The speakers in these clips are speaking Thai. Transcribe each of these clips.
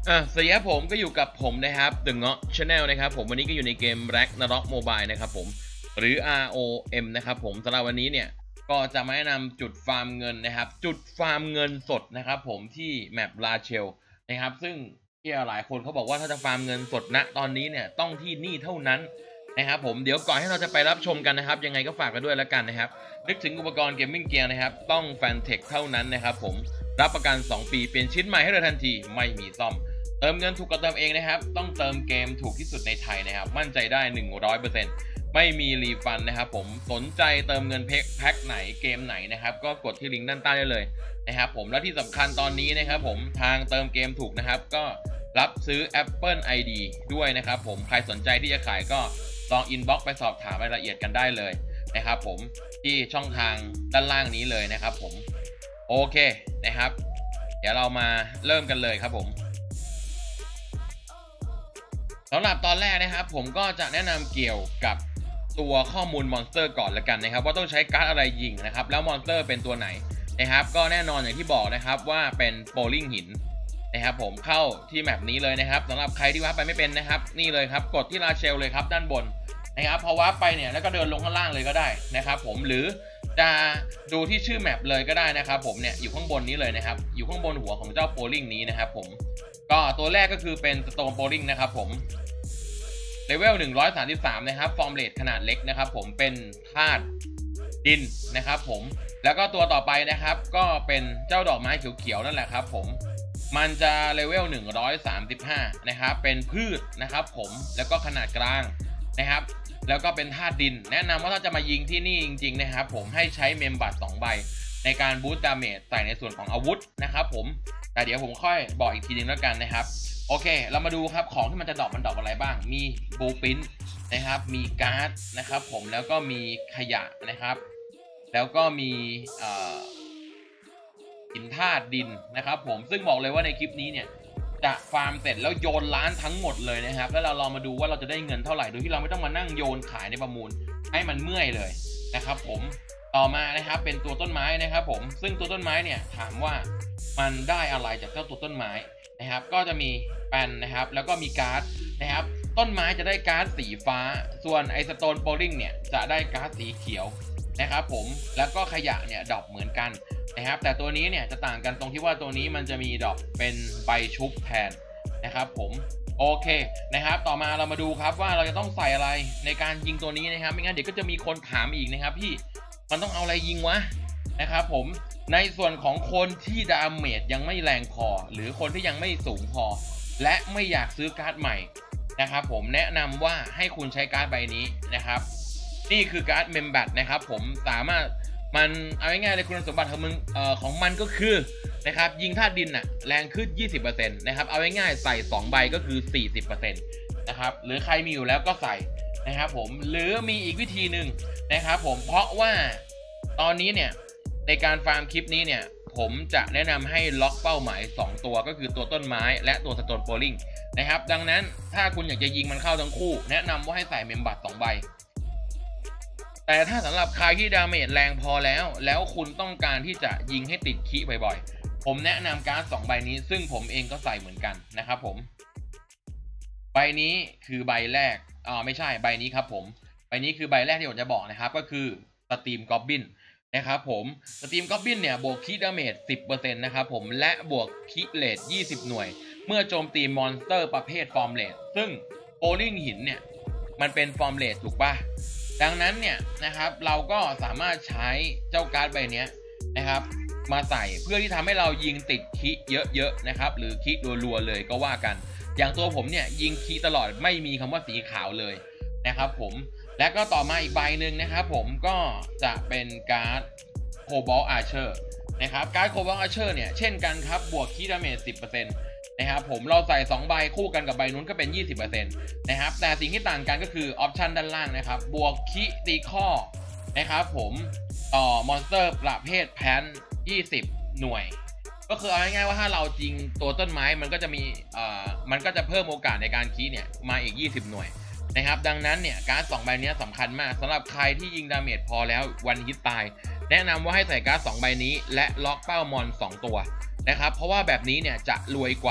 สวัสดีครับผมก็อยู่กับผมนะครับ The Gnot Channel นะครับผมวันนี้ก็อยู่ในเกม Ragnarok Mobile นะครับผมหรือ ROM นะครับผมสำหรับวันนี้เนี่ยก็จะมาแนะนำจุดฟาร์มเงินนะครับจุดฟาร์มเงินสดนะครับผมที่แมปลาเชลนะครับซึ่งที่หลายคนเขาบอกว่าถ้าจะฟาร์มเงินสดณตอนนี้เนี่ยต้องที่นี่เท่านั้นนะครับผมเดี๋ยวก่อนให้เราจะไปรับชมกันนะครับยังไงก็ฝากกันด้วยแล้วกันนะครับนึกถึงอุปกรณ์เกมมิ่งเกียร์นะครับต้องแฟนเทคเท่านั้นนะครับผมรับประกัน 2 ปีเปลี่ยนชิ้นใหม่ให้เลยทันทีไม่มีซ่อมเติมเงินถูกกว่าเติมเองนะครับต้องเติมเกมถูกที่สุดในไทยนะครับมั่นใจได้ 100%ไม่มีรีฟันนะครับผมสนใจเติมเงินแพ็คไหนเกมไหนนะครับก็กดที่ลิงก์ด้านใต้ได้เลยนะครับผมและที่สำคัญตอนนี้นะครับผมทางเติมเกมถูกนะครับก็รับซื้อ Apple ID ด้วยนะครับผมใครสนใจที่จะขายก็ลองอินบ็อกซ์ไปสอบถามรายละเอียดกันได้เลยนะครับผมที่ช่องทางด้านล่างนี้เลยนะครับผมโอเคนะครับเดี๋ยวเรามาเริ่มกันเลยครับผมสำหรับตอนแรกนะครับผมก็จะแนะนำเกี่ยวกับตัวข้อมูลมอนสเตอร์ก่อนละกันนะครับว่าต้องใช้การ์ดอะไรยิงนะครับแล้วมอนสเตอร์เป็นตัวไหนนะครับก็แน่นอนอย่างที่บอกนะครับว่าเป็นโบลิ่งหินนะครับผมเข้าที่แมปนี้เลยนะครับสำหรับใครที่วาร์ปไปไม่เป็นนะครับนี่เลยครับกดที่ลาเชลเลยครับด้านบนนะครับพอวาร์ปไปเนี่ยแล้วก็เดินลงข้างล่างเลยก็ได้นะครับผมหรือจะดูที่ชื่อแมปเลยก็ได้นะครับผมเนี่ยอยู่ข้างบนนี้เลยนะครับอยู่ข้างบนหัวของเจ้าโบลิ่งนี้นะครับผมก็ตัวแรกก็คือเป็นสโตนโบลิ่งนะครับผมเลเวล133นะครับฟอร์มเรทขนาดเล็กนะครับผมเป็นธาตุดินนะครับผมแล้วก็ตัวต่อไปนะครับก็เป็นเจ้าดอกไม้เขียวๆนั่นแหละครับผมมันจะเลเวล135นะครับเป็นพืชนะครับผมแล้วก็ขนาดกลางนะครับแล้วก็เป็นธาตุดินแนะนำว่าถ้าจะมายิงที่นี่จริงๆนะครับผมให้ใช้เมมบัต2 ใบในการบูสต์ดาเมจใส่ในส่วนของอาวุธนะครับผมแต่เดี๋ยวผมค่อยบอกอีกทีนึงแล้วกันนะครับโอเคเรามาดูครับของที่มันจะดรอปมันดรอปอะไรบ้างมีบูปินนะครับมีการ์ดนะครับผมแล้วก็มีขยะนะครับแล้วก็มีหินธาตุดินนะครับผมซึ่งบอกเลยว่าในคลิปนี้เนี่ยจะฟาร์มเสร็จแล้วโยนล้านทั้งหมดเลยนะครับแล้วเราลองมาดูว่าเราจะได้เงินเท่าไหร่โดยที่เราไม่ต้องมานั่งโยนขายในประมูลให้มันเมื่อยเลยนะครับผมต่อมานะครับเป็นตัวต้นไม้นะครับผมซึ่งตัวต้นไม้เนี่ยถามว่ามันได้อะไรจากเจ้าตัวต้นไม้นะครับก็จะมีแปนนะครับแล้วก็มีการ์ดนะครับต้นไม้จะได้การ์ดสีฟ้าส่วนไอสโตนโบลิ่งเนี่ยจะได้การ์ดสีเขียวนะครับผมแล้วก็ขยะเนี่ยดรอปเหมือนกันนะครับแต่ตัวนี้เนี่ยจะต่างกันตรงที่ว่าตัวนี้มันจะมีดรอปเป็นใบชุบแทนนะครับผมโอเคนะครับต่อมาเรามาดูครับว่าเราจะต้องใส่อะไรในการยิงตัวนี้นะครับไม่งั้นเดี๋ยวก็จะมีคนถามอีกนะครับพี่มันต้องเอาอะไรยิงวะนะครับผมในส่วนของคนที่ดาเมจยังไม่แรงพอหรือคนที่ยังไม่สูงพอและไม่อยากซื้อการ์ดใหม่นะครับผมแนะนำว่าให้คุณใช้การ์ดใบนี้นะครับนี่คือการ์ดเมมบัตนะครับผมสามารถมันเอาง่ายๆเลยคุณสมบัติของมันก็คือนะครับยิงธาตุดินน่ะแรงขึ้น 20% นะครับเอาง่ายๆใส่2 ใบก็คือ 40% นะครับหรือใครมีอยู่แล้วก็ใส่นะครับผมหรือมีอีกวิธีหนึ่งนะครับผมเพราะว่าตอนนี้เนี่ยในการฟาร์มคลิปนี้เนี่ยผมจะแนะนำให้ล็อกเป้าหมาย2 ตัวก็คือตัวต้นไม้และตัวสโตนโบลิ่งนะครับดังนั้นถ้าคุณอยากจะยิงมันเข้าทั้งคู่แนะนำว่าให้ใส่เมมบัต2 ใบแต่ถ้าสำหรับใครที่ดาเมจแรงพอแล้วคุณต้องการที่จะยิงให้ติดคีบ่อยๆผมแนะนำการ์ด2 ใบนี้ซึ่งผมเองก็ใส่เหมือนกันนะครับผมใบนี้คือใบแรกไม่ใช่ใบนี้ครับผมใบนี้คือใบแรกที่ผมจะบอกนะครับก็คือสตรีมก็อบบินนะครับผมสตรีมก็อบบินเนี่ยบวกคีดาเมจ 10% นะครับผมและบวกคีเรท 20 หน่วยเมื่อโจมตีมอนสเตอร์ประเภทฟอร์มเรทซึ่งโบลิ่งหินเนี่ยมันเป็นฟอร์มเรทถูกปะดังนั้นเนี่ยนะครับเราก็สามารถใช้เจ้าการ์ดใบนี้นะครับมาใส่เพื่อที่ทำให้เรายิงติดคีเยอะๆนะครับหรือคีรัวๆเลยก็ว่ากันอย่างตัวผมเนี่ยยิงคีตลอดไม่มีคำว่าสีขาวเลยนะครับผมและก็ต่อมาอีกใบหนึ่งนะครับผมก็จะเป็นการ์ดโคบอลอาร์เชอร์นะครับการ์ดโคบอลอาร์เชอร์เนี่ยเช่นกันครับบวกคีดาเมจ 10%นะครับผมเราใส่2 ใบคู่กันกับใบนู้นก็เป็น 20% นะครับแต่สิ่งที่ต่างกันก็คือออปชันด้านล่างนะครับบวกคิติคอนะครับผมต่อมอนสเตอร์ประเภทแพน20 หน่วยก็คือเอาง่ายๆว่าถ้าเราจริงตัวต้นไม้มันก็จะมีมันก็จะเพิ่มโอกาสในการคีเนี่ยมาอีก20 หน่วยนะครับดังนั้นเนี่ยการ์ด2 ใบนี้สำคัญมากสำหรับใครที่ยิงดาเมจพอแล้ววันฮิตตายแนะนำว่าให้ใส่การ์ด2 ใบนี้และล็อกเป้ามอน2 ตัวนะครับเพราะว่าแบบนี้เนี่ยจะรวยกว่า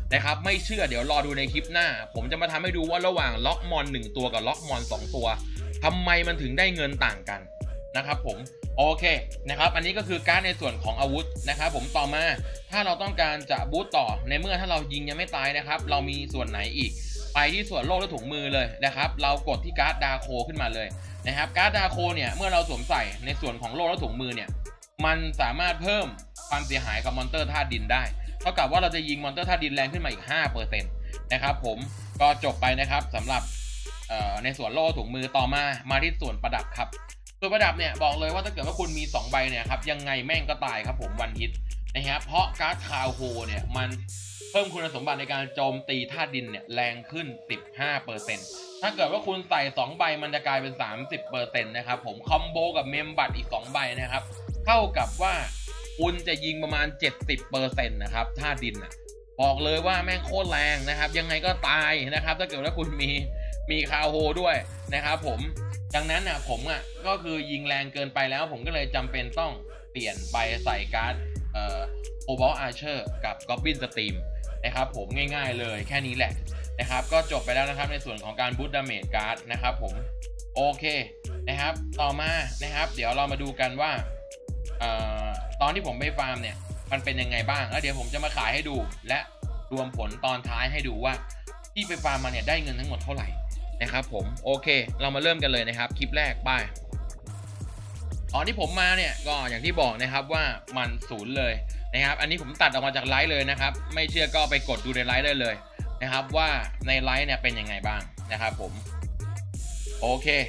นะครับไม่เชื่อเดี๋ยวรอดูในคลิปหน้าผมจะมาทำให้ดูว่าระหว่างล็อกมอน1ตัวกับล็อกมอน2ตัวทำไมมันถึงได้เงินต่างกันนะครับผมโอเคนะครับอันนี้ก็คือการในส่วนของอาวุธนะครับผมต่อมาถ้าเราต้องการจะบูตต่อในเมื่อถ้าเรายิงยังไม่ตายนะครับเรามีส่วนไหนอีกไปที่ส่วนโล่และถุงมือเลยนะครับเรากดที่การ์ดดาโคขึ้นมาเลยนะครับการ์ดดาโคเนี่ยเมื่อเราสวมใส่ในส่วนของโล่และถุงมือเนี่ยมันสามารถเพิ่มความเสียหายกับมอนเตอร์ธาตุดินได้เท่ากับว่าเราจะยิงมอนเตอร์ธาตุดินแรงขึ้นมาอีก 5% นะครับผมก็จบไปนะครับสำหรับในส่วนโล่ถุงมือต่อมาที่ส่วนประดับครับส่วนประดับเนี่ยบอกเลยว่าถ้าเกิดว่าคุณมี2ใบเนี่ยครับยังไงแม่งก็ตายครับผมวันฮิตนะครับเพราะการ์ดคาวโฮเนี่ยมันเพิ่มคุณสมบัติในการโจมตีธาตุดินเนี่ยแรงขึ้น 15% ถ้าเกิดว่าคุณใส่2ใบมันจะกลายเป็น 30% นะครับผมคอมโบกับเมมบัตอีก2ใบนะครับเท่ากับว่าคุณจะยิงประมาณ 70% นะครับธาตุดินนะบอกเลยว่าแม่งโคตรแรงนะครับยังไงก็ตายนะครับถ้าเกิดว่าคุณมีคาวโฮด้วยนะครับผมดังนั้นนะผมก็คือยิงแรงเกินไปแล้วผมก็เลยจำเป็นต้องเปลี่ยนไปใส่การ์ดโอบอลอาร์เชอร์กับก็อบบินสตรีมนะครับผมง่ายๆเลยแค่นี้แหละนะครับก็จบไปแล้วนะครับในส่วนของการบูตดาเมจการ์ดนะครับผมโอเคนะครับต่อมานะครับเดี๋ยวเรามาดูกันว่าตอนที่ผมไปฟาร์มเนี่ยมันเป็นยังไงบ้างแล้วเดี๋ยวผมจะมาขายให้ดูและรวมผลตอนท้ายให้ดูว่าที่ไปฟาร์มมาเนี่ยได้เงินทั้งหมดเท่าไหร่นะครับผมโอเคเรามาเริ่มกันเลยนะครับคลิปแรกไปตอนที่ผมมาเนี่ยก็อย่างที่บอกนะครับว่ามัน0เลยนะครับอันนี้ผมตัดออกมาจากไลฟ์เลยนะครับไม่เชื่อก็ไปกดดูในไลฟ์ได้เลยนะครับว่าในไลฟ์เนี่ยเป็นยังไงบ้างนะครับผมโอเค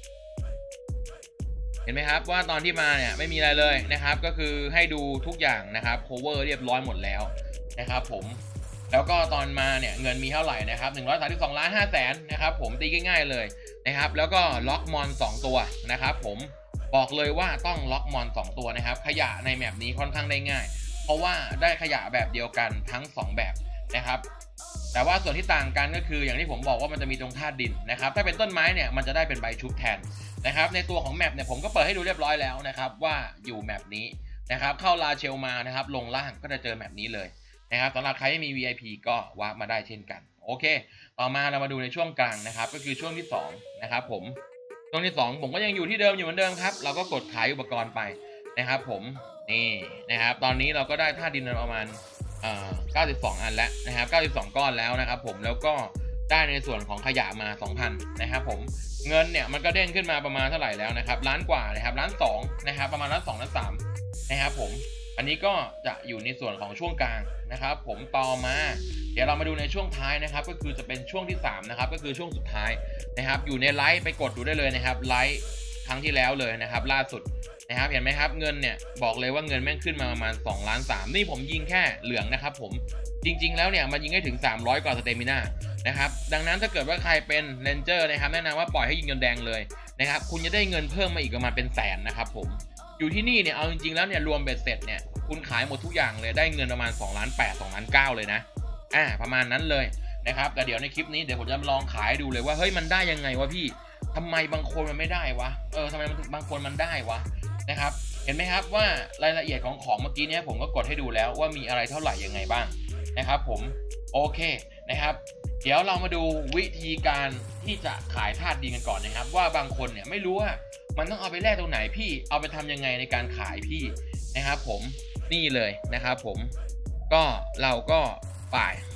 เห็นไหมครับว่าตอนที่มาเนี่ยไม่มีอะไรเลยนะครับก็คือให้ดูทุกอย่างนะครับ cover เรียบร้อยหมดแล้วนะครับผมแล้วก็ตอนมาเนี่ยเงินมีเท่าไหร่นะครับ132,500,000นะครับผมตีง่ายๆเลยนะครับแล้วก็ล็อกมอน2ตัวนะครับผมบอกเลยว่าต้องล็อกมอน2ตัวนะครับขยะในแมปนี้ค่อนข้างได้ง่ายเพราะว่าได้ขยะแบบเดียวกันทั้ง2แบบนะครับแต่ว่าส่วนที่ต่างกันก็คืออย่างที่ผมบอกว่ามันจะมีตรงธาตุดินนะครับถ้าเป็นต้นไม้เนี่ยมันจะได้เป็นใบชุบแทนนะครับในตัวของแมปเนี่ยผมก็เปิดให้ดูเรียบร้อยแล้วนะครับว่าอยู่แมปนี้นะครับเข้าลาเชลมานะครับลงล่างก็จะเจอแมปนี้เลยนะครับสำหรับใครที่มี VIP ก็วาร์ปมาได้เช่นกันโอเคต่อมาเรามาดูในช่วงกลางนะครับก็คือช่วงที่2นะครับผมช่วงที่2ผมก็ยังอยู่ที่เดิมอยู่เหมือนเดิมครับเราก็กดขายอุปกรณ์ไปนะครับผมนี่นะครับตอนนี้เราก็ได้ธาตุดินประมาณ92 อันแล้วนะครับ92 ก้อนแล้วนะครับผมแล้วก็ได้ในส่วนของขยะมา 2,000 นะครับผมเงินเนี่ยมันก็เด้งขึ้นมาประมาณเท่าไหร่แล้วนะครับล้านกว่านะครับ1,200,000นะครับประมาณ1,200,000 1,300,000นะครับผมอันนี้ก็จะอยู่ในส่วนของช่วงกลางนะครับผมต่อมาเดี๋ยวเรามาดูในช่วงท้ายนะครับก็คือจะเป็นช่วงที่3นะครับก็คือช่วงสุดท้ายนะครับอยู่ในไลฟ์ไปกดดูได้เลยนะครับไลฟ์ครั้งที่แล้วเลยนะครับล่าสุดนะครับเห็นไหมครับเงินเนี่ยบอกเลยว่าเงินแม่งขึ้นมาประมาณ2,300,000นี่ผมยิงแค่เหลืองนะครับผมจริงๆแล้วเนี่ยมันยิงได้ถึง300 กว่าสเตมิน่านะครับดังนั้นถ้าเกิดว่าใครเป็นเรนเจอร์นะครับแนะนำว่าปล่อยให้ยิงเงินแดงเลยนะครับคุณจะได้เงินเพิ่มมาอีกประมาณเป็นแสนนะครับผมอยู่ที่นี่เนี่ยเอาจริงๆแล้วเนี่ยรวมเบ็ดเสร็จเนี่ยคุณขายหมดทุกอย่างเลยได้เงินประมาณ2,800,000 2,900,000เลยนะประมาณนั้นเลยนะครับแต่เดี๋ยวในคลิปนี้เดี๋ยวผมจะลองขายดูเลยว่าเฮ้ยมันได้ยังไงวะพี่ทำไมบางคนมันไม่ได้วะทำไมบางคนมันได้วะนะครับเห็นไหมครับว่ารายละเอียดของเมื่อกี้เนี่ยผมก็กดให้ดูแล้วว่ามีอะไรเท่าไหร่ยังไงบ้างนะครับผมโอเคนะครับเดี๋ยวเรามาดูวิธีการที่จะขายธาตุดินกันก่อนนะครับว่าบางคนเนี่ยไม่รู้ว่ามันต้องเอาไปแลกตรงไหนพี่เอาไปทำยังไงในการขายพี่นะครับผมนี่เลยนะครับผมก็เราก็ไป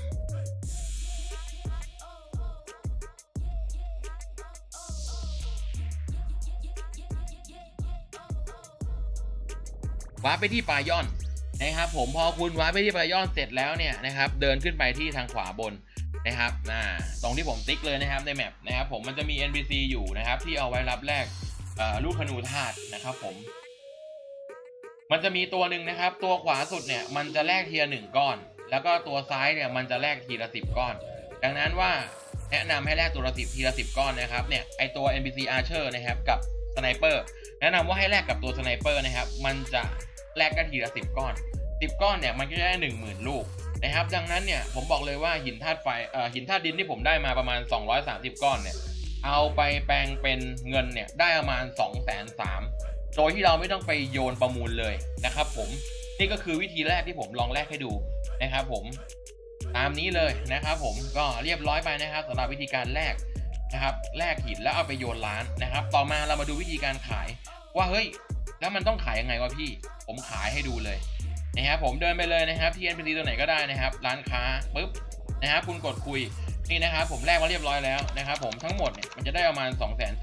วาร์ปไปที่ปลายย่อนนะครับผมพอคุณวาร์ปไปที่ปลายย่อนเสร็จแล้วเนี่ยนะครับเดินขึ้นไปที่ทางขวาบนนะครับตรงที่ผมติ๊กเลยนะครับในแมปนะครับผมมันจะมี NPC อยู่นะครับที่เอาไว้รับแลกลูกธนูธาตุนะครับผมมันจะมีตัวหนึ่งนะครับตัวขวาสุดเนี่ยมันจะแลกทีละ1 ก้อนแล้วก็ตัวซ้ายเนี่ยมันจะแลกทีละ10 ก้อนดังนั้นว่าแนะนำให้แลกตัวละ10ทีละ10 ก้อนนะครับเนี่ยไอตัว NPC Archer นะครับกับสไนเปอร์แนะนำว่าให้แลกกับตัวสไนเปอร์นะครับมันจะแลกกันทีละ10 ก้อน10 ก้อนเนี่ยมันก็จะได้ 10,000 ลูกนะครับดังนั้นเนี่ยผมบอกเลยว่าหินธาตุไฟหินธาตุดินที่ผมได้มาประมาณ230 ก้อนเนี่ยเอาไปแปลงเป็นเงินเนี่ยได้ประมาณ230,000โดยที่เราไม่ต้องไปโยนประมูลเลยนะครับผมนี่ก็คือวิธีแรกที่ผมลองแลกให้ดูนะครับผมตามนี้เลยนะครับผมก็เรียบร้อยไปนะครับสำหรับวิธีการแลกนะครับแลกหินแล้วเอาไปโยนร้านนะครับต่อมาเรามาดูวิธีการขายว่าเฮ้ยแล้วมันต้องขายยังไงวะพี่ผมขายให้ดูเลยนะครับผมเดินไปเลยนะครับที่ NPC ตัวไหนก็ได้นะครับร้านค้าปุ๊บนะครับคุณกดคุยนี่นะครับผมแลกมาเรียบร้อยแล้วนะครับผมทั้งหมดเนี่ยมันจะได้ประมาณ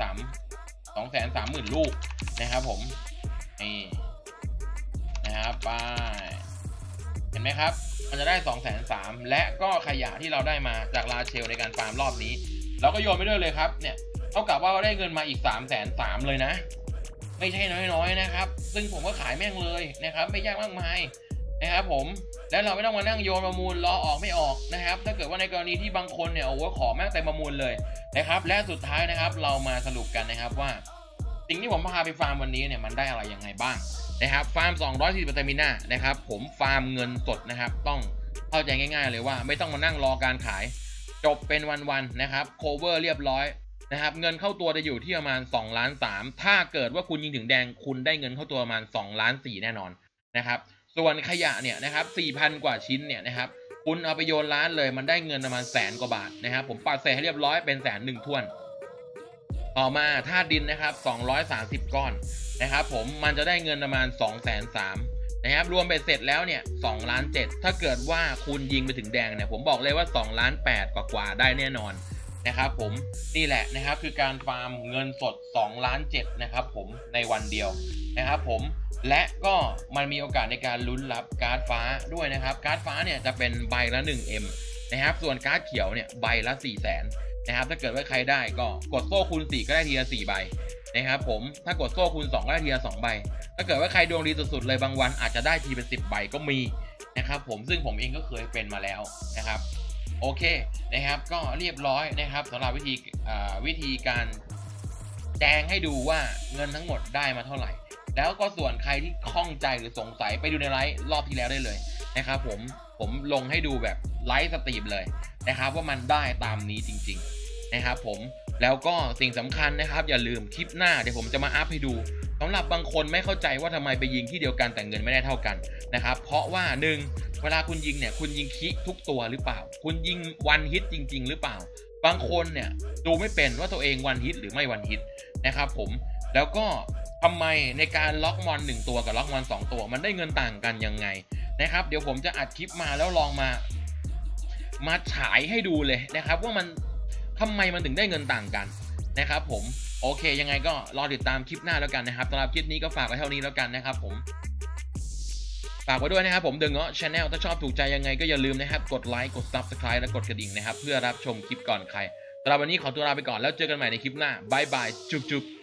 230,000 ลูกนะครับผมนี่นะครับไปเห็นไหมครับมันจะได้230,000และก็ขยะที่เราได้มาจากลาเชลในการฟาร์มรอบนี้เราก็โยนไปด้วยเลยครับเนี่ยเท่ากับว่าเราได้เงินมาอีก330,000เลยนะไม่ใช่น้อยๆนะครับซึ่งผมก็ขายแม่งเลยนะครับไม่ยากมากมายนะครับผมแล้วเราไม่ต้องมานั่งโยนประมูลรอออกไม่ออกนะครับถ้าเกิดว่าในกรณีที่บางคนเนี่ยโอ้โหขอแม่งเต็มประมูลเลยนะครับและสุดท้ายนะครับเรามาสรุปกันนะครับว่าสิ่งที่ผมพาไปฟาร์มวันนี้เนี่ยมันได้อะไรยังไงบ้างนะครับฟาร์ม240สเตมิน่านะครับผมฟาร์มเงินสดนะครับต้องเข้าใจง่ายๆเลยว่าไม่ต้องมานั่งรอการขายจบเป็นวันๆนะครับโคเวอร์เรียบร้อยนะครับเงินเข้าตัวจะอยู่ที่ประมาณ2.3 ล้านถ้าเกิดว่าคุณยิงถึงแดงคุณได้เงินเข้าตัวประมาณ2.4 ล้านแน่นอนนะครับส่วนขยะเนี่ยนะครับ 4,000 กว่าชิ้นเนี่ยนะครับคุณเอาไปโยนร้านเลยมันได้เงินประมาณ100,000 กว่าบาทนะครับผมปัดเศษให้เรียบร้อยเป็น101,000ถ้วนต่อมาธาตุดินนะครับ230 ก้อนนะครับผมมันจะได้เงินประมาณ230,000นะครับรวมไปเสร็จแล้วเนี่ย2.7 ล้านถ้าเกิดว่าคุณยิงไปถึงแดงเนี่ยผมบอกเลยว่า2.8 ล้านกว่าได้แน่นอนนะครับผมนี่แหละนะครับคือการฟาร์มเงินสด2.7 ล้านนะครับผมในวันเดียวนะครับผมและก็มันมีโอกาสในการลุ้นรับการ์ดฟ้าด้วยนะครับการ์ดฟ้าเนี่ยจะเป็นใบละ 1M นะครับส่วนการ์ดเขียวเนี่ยใบละ 400,000นะครับถ้าเกิดว่าใครได้ก็กดโซ่คูณ4ก็ได้ทีละ4ใบนะครับผมถ้ากดโซ่คูณ2ก็ได้ทีละ2ใบถ้าเกิดว่าใครดวงดีสุดๆเลยบางวันอาจจะได้ทีเป็น10ใบก็มีนะครับผมซึ่งผมเองก็เคยเป็นมาแล้วนะครับโอเคนะครับก็เรียบร้อยนะครับสำหรับวิธีการแจ้งให้ดูว่าเงินทั้งหมดได้มาเท่าไหร่แล้วก็ส่วนใครที่ข้องใจหรือสงสัยไปดูในไลฟ์รอบที่แล้วได้เลยนะครับผมลงให้ดูแบบไลฟ์สตรีมเลยนะครับว่ามันได้ตามนี้จริงๆนะครับผมแล้วก็สิ่งสำคัญนะครับอย่าลืมคลิปหน้าเดี๋ยวผมจะมาอัพให้ดูสำหรับบางคนไม่เข้าใจว่าทำไมไปยิงที่เดียวกันแต่เงินไม่ได้เท่ากันนะครับเพราะว่า1เวลาคุณยิงเนี่ยคุณยิงคิทุกตัวหรือเปล่าคุณยิงวันฮิตจริงๆหรือเปล่าบางคนเนี่ยดูไม่เป็นว่าตัวเองวันฮิตหรือไม่วันฮิตนะครับผมแล้วก็ทำไมในการล็อกมอน1ตัวกับล็อกมอน2ตัวมันได้เงินต่างกันยังไงนะครับเดี๋ยวผมจะอัดคลิปมาแล้วลองมาฉายให้ดูเลยนะครับว่ามันทำไมมันถึงได้เงินต่างกันนะครับผมโอเคยังไงก็รอติดตามคลิปหน้าแล้วกันนะครับสำหรับคลิปนี้ก็ฝากไว้เท่านี้แล้วกันนะครับผมฝากไว้ด้วยนะครับผมเดอะเงาะ Channel ถ้าชอบถูกใจยังไงก็อย่าลืมนะครับกดไลค์กด Subscribe และกดกระดิ่งนะครับเพื่อรับชมคลิปก่อนใครสำหรับวันนี้ขอตัวลาไปก่อนแล้วเจอกันใหม่ในคลิปหน้าบายบายจุ๊บ